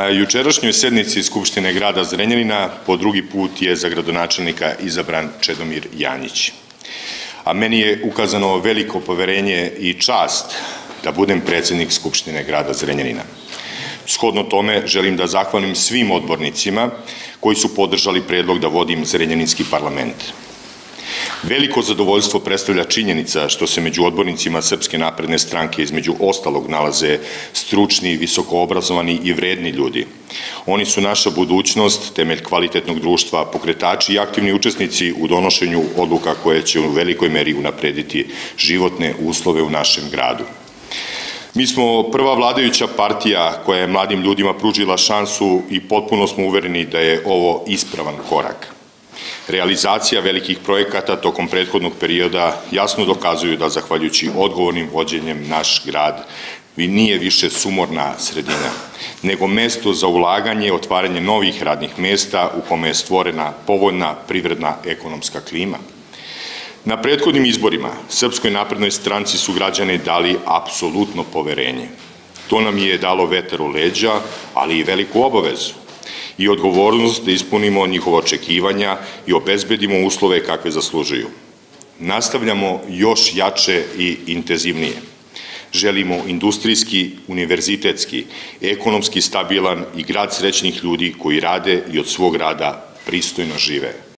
Na jučerašnjoj sednici Skupštine grada Zrenjanina po drugi put je za gradonačelnika izabran Čedomir Janjić. A meni je ukazano veliko poverenje i čast da budem predsednik Skupštine grada Zrenjanina. Shodno tome želim da zahvalim svim odbornicima koji su podržali predlog da vodim Zrenjaninski parlament. Veliko zadovoljstvo predstavlja činjenica što se među odbornicima Srpske napredne stranke između ostalog nalaze stručni, visokoobrazovani i vredni ljudi. Oni su naša budućnost, temelj kvalitetnog društva, pokretači i aktivni učesnici u donošenju odluka koje će u velikoj meri unaprediti životne uslove u našem gradu. Mi smo prva vladajuća partija koja je mladim ljudima pružila šansu i potpuno smo uvereni da je ovo ispravan korak. Realizacija velikih projekata tokom prethodnog perioda jasno dokazuju da, zahvaljujući odgovornim vođenjem, naš grad nije više sumorna sredina, nego mesto za ulaganje i otvaranje novih radnih mesta u kome je stvorena povoljna privredna ekonomska klima. Na prethodnim izborima Srpskoj naprednoj stranci su građani dali apsolutno poverenje. To nam je dalo vetar u leđa, ali i veliku obavezu i odgovornost da ispunimo njihova očekivanja i obezbedimo uslove kakve zaslužuju. Nastavljamo još jače i intenzivnije. Želimo industrijski, univerzitetski, ekonomski stabilan i grad srećnih ljudi koji rade i od svog rada pristojno žive.